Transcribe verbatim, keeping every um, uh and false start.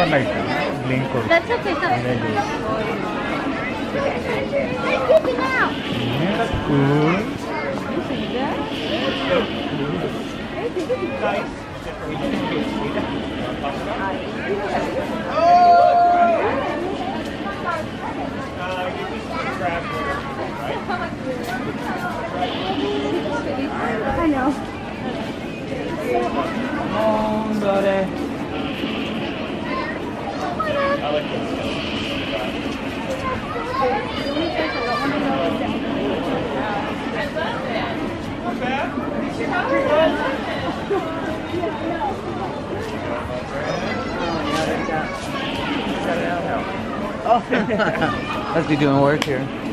like Lincoln. That's okay. So And then you- they're keeping out. Yeah, that's good. I know. Oh, buddy. Oh, must be doing work here.